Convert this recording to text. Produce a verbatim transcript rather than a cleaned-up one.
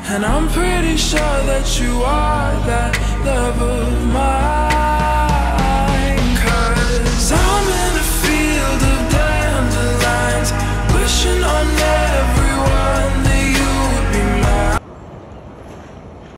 And I'm pretty sure that you are that lover